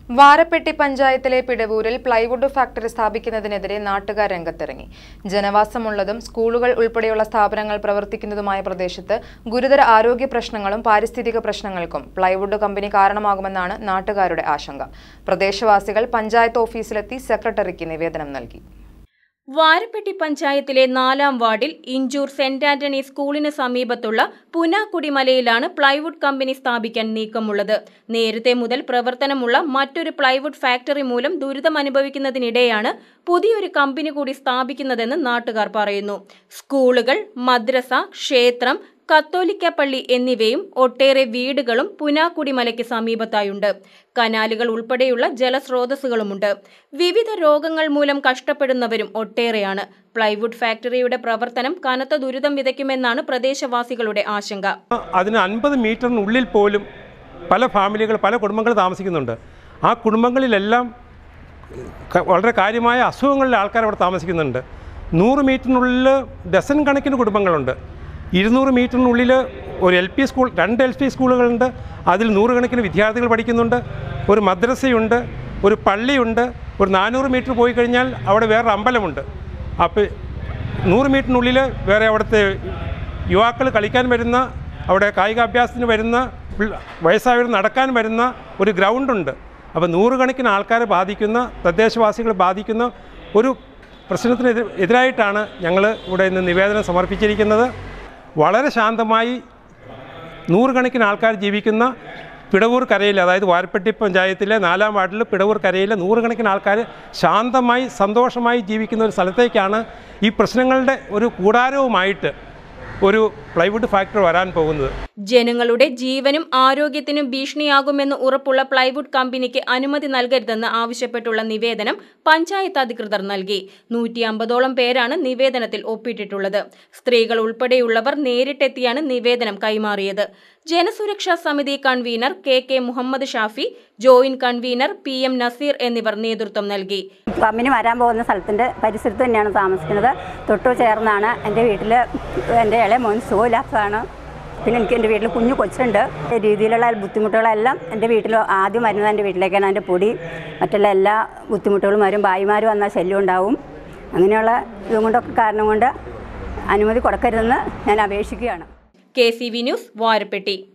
വാരപ്പെട്ടി പഞ്ചായത്തിലെ പിടവൂരിൽ plywood factory സ്ഥാപിക്കുന്നതിനെതിരെ നാട്ടുകാർ രംഗത്തിറങ്ങി. ജനവാസമുള്ളതും സ്കൂളുകൾ ഉൾപ്പെടെയുള്ള സ്ഥാപനങ്ങൾ പ്രവർത്തിക്കുന്നതുമായ പ്രദേശത്ത് ഗുരുതര ആരോഗ്യ പ്രശ്നങ്ങളും പാരിസ്ഥിതിക പ്രശ്നങ്ങൾക്കും പ്ലൈവുഡ് കമ്പനി കാരണമാകുമെന്നാണ് നാട്ടുകാരുടെ ആശങ്ക. പ്രദേശവാസികൾ പഞ്ചായത്ത് ഓഫീസിലെത്തി സെക്രട്ടറിക്ക് നിവേദനം നൽകി. വാരപ്പെട്ടി പഞ്ചായത്തിലെ 4-ാം വാർഡിൽ ഇഞ്ചൂർ സെന്റ് ആന്റണി സ്കൂളിന് സമീപത്തുള്ള പുനാക്കുടിമലയിലാണ് പ്ലൈവുഡ് കമ്പനി സ്ഥാപിക്കാൻ നീക്കമുള്ളത്. നേരത്തെ മുതൽ പ്രവർത്തനമുള്ള മറ്റൊരു പ്ലൈവുഡ് ഫാക്ടറി മൂലം ദുരിതമനുഭവിക്കുന്നതിനിടെയാണ് പുതിയൊരു കമ്പനി കൂടി സ്ഥാപിക്കുന്നതെന്ന് നാട്ടുകാർ പറയുന്നു. സ്കൂളുകൾ, മദ്രസ, ക്ഷേത്രം, കത്തോലിക്ക പള്ളി എന്നിവയും ഒട്ടേറെ വീടുകളും പുനാക്കുടിമലയ്ക്ക് സമീപത്തായുണ്ട്. കനാലുകൾ ഉൾപ്പെടെയുള്ള ജലസ്രോതസ്സുകളുമുണ്ട്. വിവിധ രോഗങ്ങൾ മൂലം കഷ്ടപ്പെടുന്നവരും ഒട്ടേറെയാണ്. പ്ലൈവുഡ് ഫാക്ടറിയുടെ പ്രവർത്തനം കനത്ത ദുരിതം വിതയ്ക്കുമെന്നാണ് പ്രദേശവാസികളുടെ ആശങ്ക. അതിന് 50 മീറ്ററിനുള്ളിൽ പോലും പല ഫാമിലികൾ, പല കുടുംബങ്ങൾ താമസിക്കുന്നുണ്ട്. ആ കുടുംബങ്ങളിലെല്ലാം വളരെ കാര്യമായ അസുഖങ്ങളിലെ ആൾക്കാർ അവിടെ താമസിക്കുന്നുണ്ട്. 100 മീറ്ററിനുള്ളിൽ ഡസൻ കണക്കിന് കുടുംബങ്ങളുണ്ട്. 200 മീറ്ററിനുള്ളിൽ ഒരു LP സ്കൂൾ, 2 LP സ്കൂളുകളുണ്ട്. അതിൽ 100 കണക്കിന് വിദ്യാർത്ഥികൾ പഠിക്കുന്നുണ്ട്. ഒരു മദ്രസയുണ്ട്, ഒരു പള്ളിയുണ്ട്. ഒരു 400 മീറ്റർ പോയി കഴിഞ്ഞാൽ അവിടെ വേറൊരു അമ്പലമുണ്ട്. അപ്പോൾ 100 മീറ്ററിനുള്ളിൽ വേറെ അവിടുത്തെ യുവാക്കൾ കളിക്കാൻ വരുന്ന, അവിടെ കായികാഭ്യാസത്തിന് വരുന്ന, വയസ്സായവർ നടക്കാൻ വരുന്ന ഒരു ഗ്രൗണ്ടുണ്ട്. അപ്പോൾ 100 കണക്കിന് ആൾക്കാരെ ബാധിക്കുന്ന, തദ്ദേശവാസികളെ ബാധിക്കുന്ന ഒരു പ്രശ്നത്തിന് എതിരായിട്ടാണ് ഞങ്ങൾ ഇവിടെ ഇന്ന് നിവേദനം സമർപ്പിച്ചിരിക്കുന്നത്. വളരെ ശാന്തമായി 100 കണക്കിന് ആൾക്കാർ ജീവിക്കുന്ന പിടവൂർ കരയിൽ, അതായത് വാരപ്പെട്ടി പഞ്ചായത്തിലെ 4-ാം വാർഡിൽ പിടവൂർ കരയിലെ 100 കണക്കിന് ആൾക്കാർ ശാന്തമായി സന്തോഷമായി ജീവിക്കുന്ന ഒരു സ്ഥലത്തേക്കാണ് ഈ പ്രശ്നങ്ങളുടെ ഒരു കൂടാരവുമായിട്ട് ഒരു പ്ലൈവുഡ് ഫാക്ടറി വരാൻ പോകുന്നത്. ജനങ്ങളുടെ ജീവനും ആരോഗ്യത്തിനും ഭീഷണിയാകുമെന്ന് ഉറപ്പുള്ള പ്ലൈവുഡ് കമ്പനിക്ക് അനുമതി നൽകരുതെന്ന് ആവശ്യപ്പെട്ടുള്ള നിവേദനം പഞ്ചായത്ത് അധികൃതർ നൽകി. 150ഓളം പേരാണ് നിവേദനത്തിൽ ഒപ്പിട്ടിട്ടുള്ളത്. സ്ത്രീകൾ ഉൾപ്പെടെയുള്ളവർ നേരിട്ടെത്തിയാണ് നിവേദനം കൈമാറിയത്. ജനസുരക്ഷാ സമിതി convener KK Muhammad Shafi, joint convener PM Naseer എന്നിവർ നേതൃത്വം നൽകി. കമ്പനി വരാൻ പോകുന്ന സ്ഥലത്തിൻ്റെ പരിസരത്ത് തന്നെയാണ് താമസിക്കുന്നത്. തൊട്ടു ചേർന്നാണ് എൻ്റെ വീട്ടിൽ എൻ്റെ ഇളയ മോൻ സുഖമില്ലാത്തതാണ്. പിന്നെ എനിക്ക് എൻ്റെ വീട്ടിൽ കുഞ്ഞു കൊച്ചുണ്ട്. രീതിയിലുള്ള ബുദ്ധിമുട്ടുകളെല്ലാം എൻ്റെ വീട്ടിൽ ആദ്യം വരുന്നത് എൻ്റെ വീട്ടിലേക്കാണ്. എൻ്റെ പൊടി, മറ്റുള്ള എല്ലാ ബുദ്ധിമുട്ടുകളും വരും. ഭായിമാർ വന്നാൽ ശല്യം ഉണ്ടാവും. അങ്ങനെയുള്ള ഇതും കൊണ്ടൊക്കെ കാരണം കൊണ്ട് അനുമതി കൊടുക്കരുതെന്ന് ഞാൻ അപേക്ഷിക്കുകയാണ്. KCV news, Varappetty.